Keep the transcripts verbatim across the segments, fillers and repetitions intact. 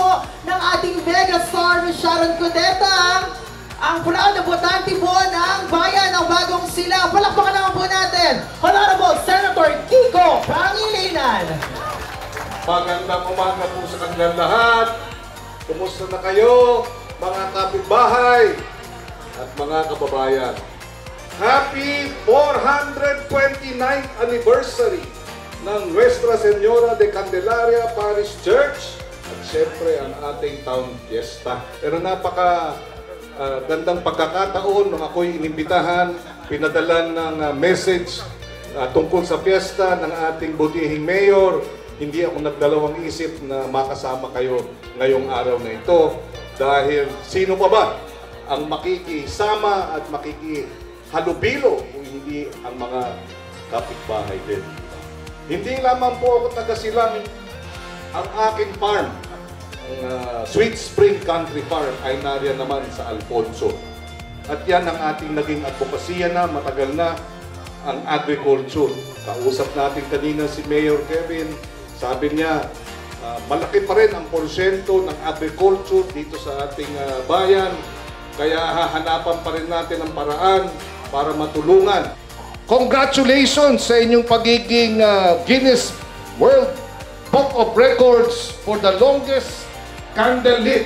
po ng ating megastar Miz Sharon Cudeta, ang proud na botante po ng bayan ng Bagong Silao. Palakpakan naman po natin, Honorable Senator Kiko Pangilinan. Magandang umaga po sa kanilang lahat. Kumusta na kayo, mga kapitbahay at mga kababayan? Happy four hundred twenty-ninth anniversary ng Nuestra Señora de Candelaria Parish Church at siyempre ang ating town fiesta. Pero napaka uh, gandang pagkakataon nung ako'y inimbitahan, pinadalan ng uh, message uh, tungkol sa fiesta ng ating butihing mayor. Hindi ako nagdalawang isip na makasama kayo ngayong araw na ito dahil sino pa ba ang makikisama at makikihalubilo kung hindi ang mga kapitbahay din. Hindi lamang po ako taga-Silang, ang aking farm, ang uh, Sweet Spring Country Farm ay nariyan naman sa Alfonso. At yan ang ating naging advokasya na matagal na, ang agriculture. Kausap natin kanina si Mayor Kevin. Sabi niya, uh, malaki pa rin ang porsyento ng agriculture dito sa ating uh, bayan. Kaya hahanapan pa rin natin ang paraan para matulungan. Congratulations sa inyong pagiging uh, Guinness World Book of Records for the longest candle lit.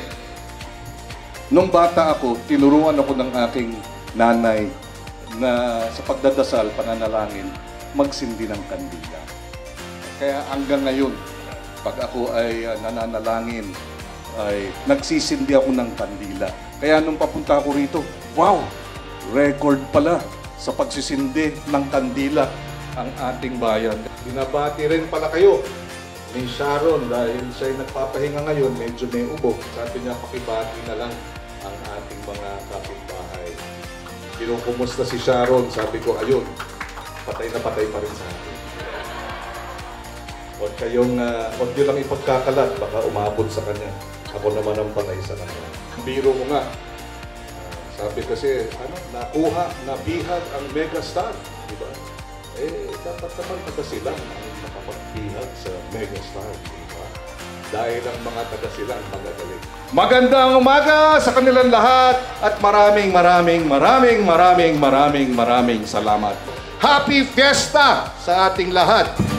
Nung bata ako, tinuruan ako ng aking nanay na sa pagdadasal, pananalangin, magsindi ng kandila. Kaya hanggang ngayon, pag ako ay uh, nananalangin, ay nagsisindi ako ng kandila. Kaya nung papunta ako rito, wow! Record pala sa pagsisindi ng kandila ang ating bayan. Binabati rin pala kayo ni Sharon dahil siya'y nagpapahinga ngayon, medyo may ubo. Sabi niya, pakibati na lang ang ating mga kapitbahay. Kinukumusta si Sharon, sabi ko, ayun, patay na patay pa rin sa akin. Huwag kayong, uh, huwag nyo lang ipagkakalat, baka umabot sa kanya. Ako naman ang panay sa kanya. Biro ko nga, uh, sabi kasi, ano, nakuha, nabihag ang megastar, di ba? Eh, dapat naman taga-Silang ang nakapagbihag sa megastar, di ba? Dahil ang mga taga-Silang magagaling. Magandang umaga sa kanilang lahat at maraming, maraming, maraming, maraming, maraming, maraming salamat. Happy Fiesta sa ating lahat!